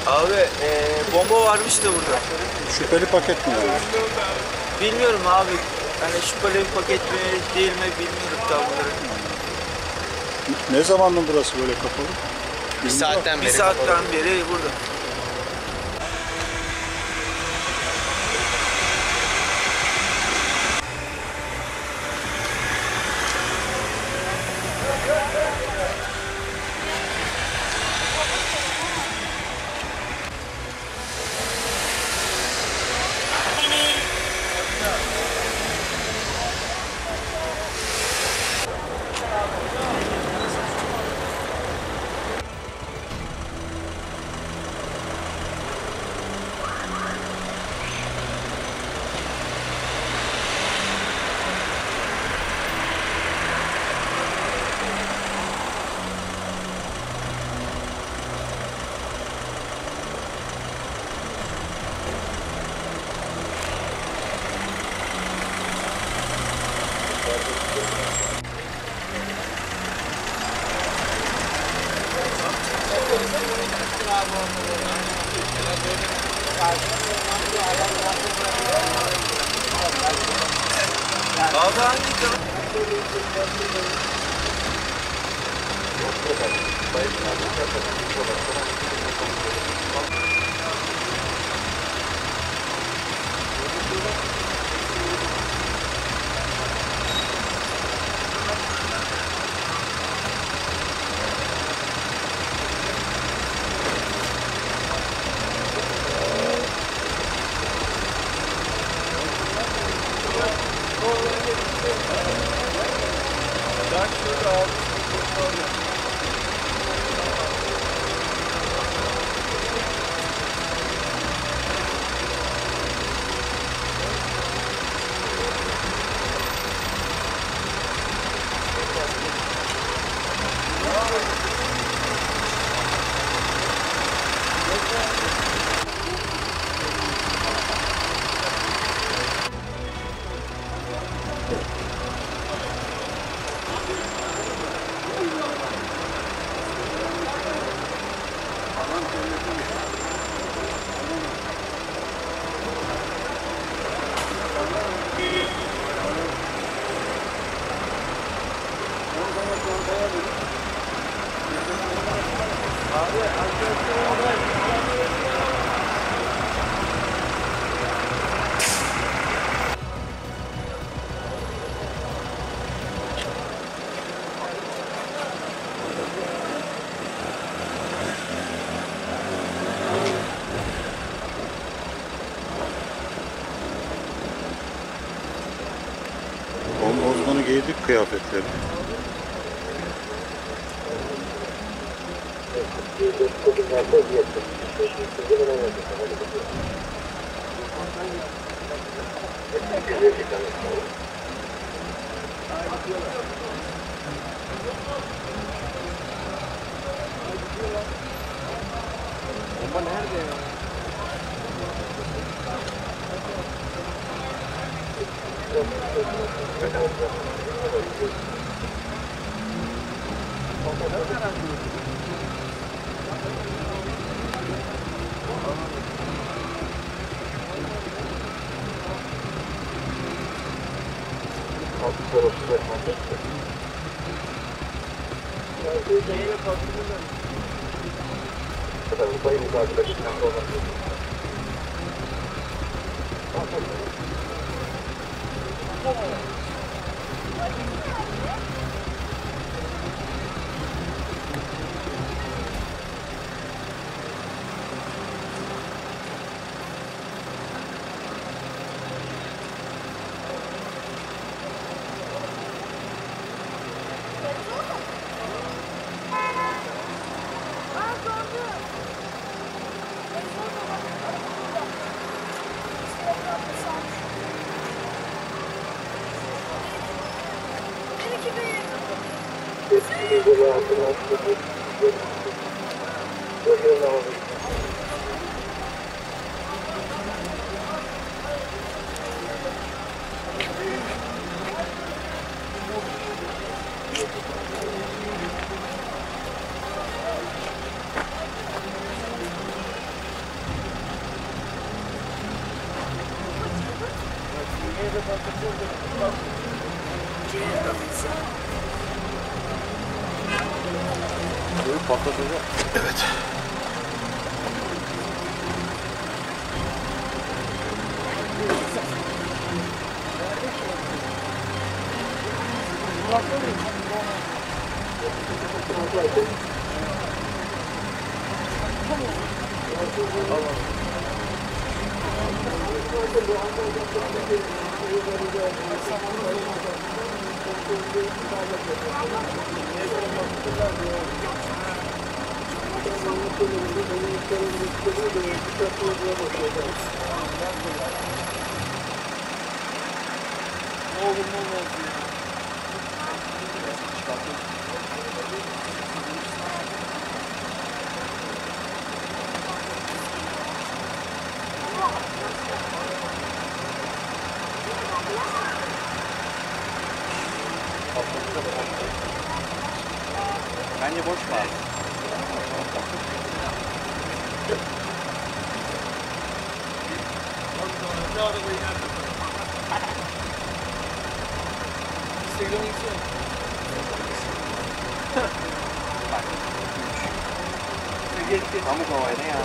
Abi bomba varmış da burada. Şüpheli paket mi yani? Bilmiyorum abi. Yani şüpheli bir paket mi değil mi bilmiyorum tam olarak. Ne zamandan burası böyle kapalı? Bir saatten Bir beri saatten beri burada. Abi hangi kanal? Bomba uzmanı giydik kıyafetleri. Bomba nerede ya? Böyle patlatacak. Evet. Bence boş var. Pamuk havayla ya.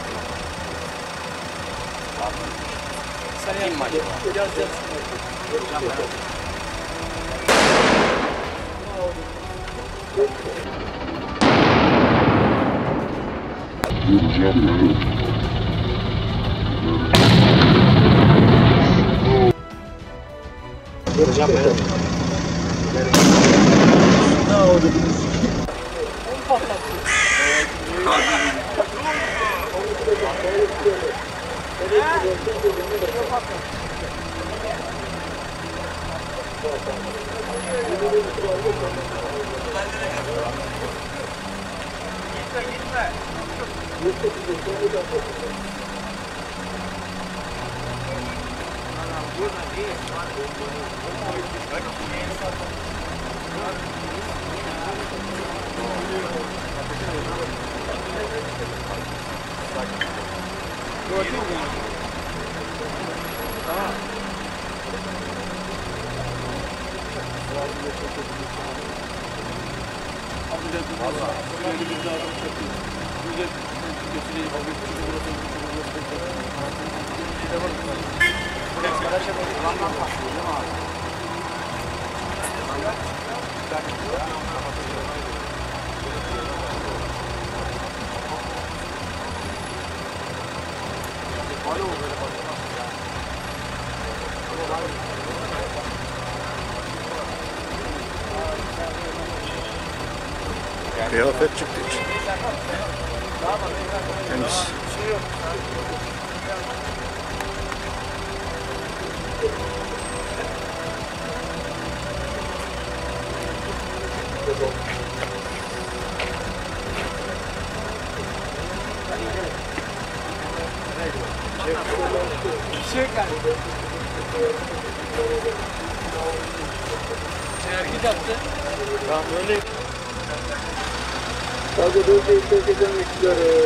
Kim mi acaba? Kıyafet çıktı için. Temiz. Hareket yaptı. Tamam öyle. Sadece böyle istediğim miktarı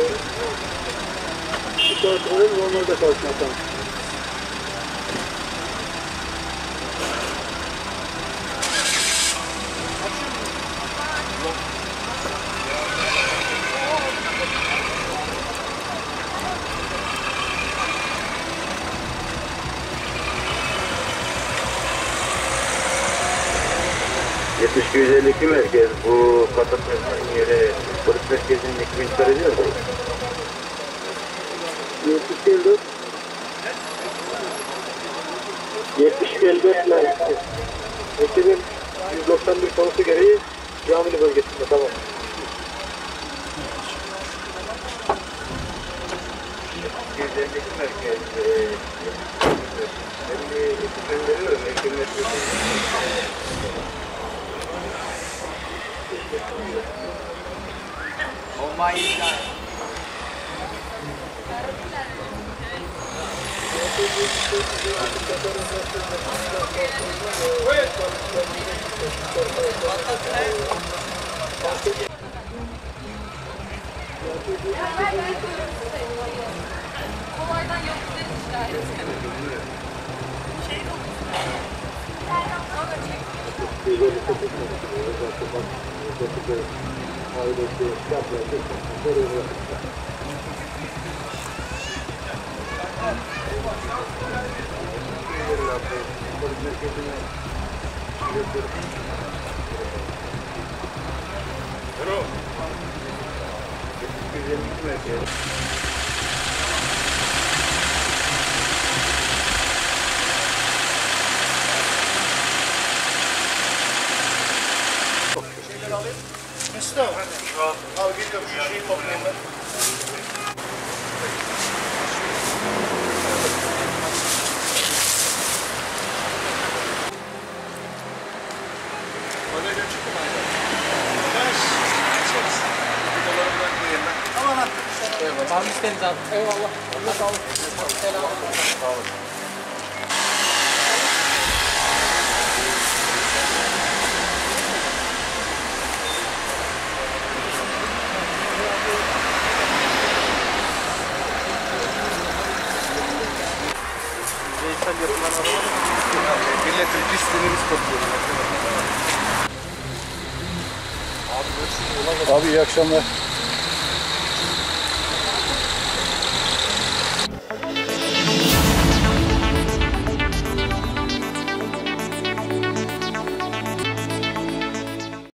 bu kontrolün normalde kalkmaktan. ...70-152 merkez, bu Patatürk'ün yeri, polis merkezinin ekibini çıkaracağız mı? 70-54 merkez. Ekibin 191 konusu gereği Camili bölgesinde, tamam. Merkez, ben bir ekip gönderiyorum, ekibin Oh my God. Kolaydan yok demişler. Mesut abi. Abi geliyorum şu şeyi toplayayım ben. Abi isteriz abi. Eyvallah. Allah sağ olun. Selam. Sağ olun. Bireysel yapılan araba Milletin pisliğini biz topluyoruz. Abi iyi akşamlar.